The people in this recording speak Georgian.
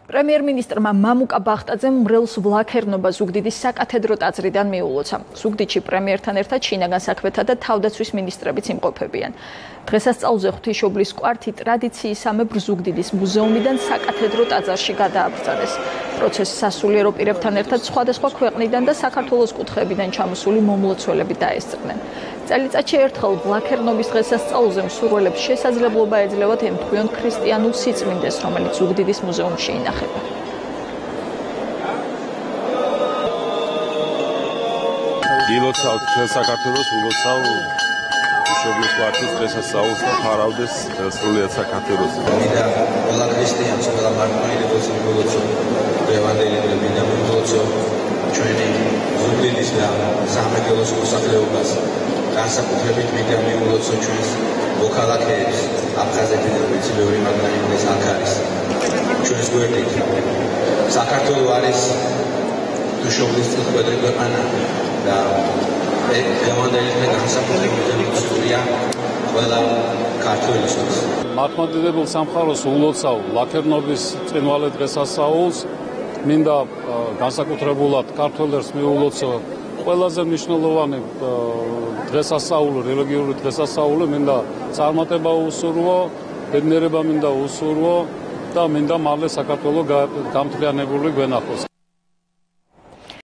პრემიერ-მინისტრმა მამუკა ბახტაძემ მრევლს ვლაქერნობა ზუგდიდის საკათედრო ტაძრიდან მიულოცა. ზუგდიდში პრემიერთან ერთად შინაგან საქმეთა და თავდაცვის მინისტრებიც იმყოფებიან. დღესასწაულზე ღვთისმშობლის კვართი ტრადიციისამებრ ზუგდიდის მუზეუმიდან საკათედრო ტაძარში გადააბრძანეს. პროცესს სასულიერო პირებთან ერთად სხვადასხვა ქვეყნიდან და საქართველოს კუთხეებიდან ჩამოსული მომლოცველები დაესწრნენ. წელიწადში ერთხელ ვლაქერნობის დღესასწაულზე მსურველებს შესაძლებლობა ეძლევათ ემთხვიონ ქრისტიანულ სიწმინდეს, რომელიც ზუგდიდის მუზეუმში ინახება. გილოცავთ მთელ საქართველოს, ულოცავ ღვთისმშობლის კვართის დღესასწაულს და ფარავდეს სრულიად საქართველოს. მინდა ყველა ქრისტიანს, ყველა მართლმადიდებლს მივულოცო დღევანდელი მინდა მივულოცო ჩვენი ზუგდიდის და სამეგრელოს მოსახლეობას. განსაკუთრებით მინდა მივულოცო ჩვენს მოქალაქეებს აფხაზეთიდან, რომელიც მეორე მაგალითად აქ არის. ჩვენს გვერდით საქართველო არის ღვთისმშობლის წინკვეტრი ქვეყანა და დღევანდელი დღე განსაკუთრებით მოსწია ყველა ქართველისთვის. მართლმადიდებელ სამყაროს ულოცავ ლაქერნობის ბრწყინვალე დღესასწაულს. მინდა განსაკუთრებულად ქართველებს მიულოცო ყველაზე მნიშვნელოვანი დღესასწაული, რელიგიური დღესასწაული. მინდა წარმატება უსურვო, ბედნიერება მინდა უსურვო და მინდა მალე საქართველო გამთლიანებული გვენახოს.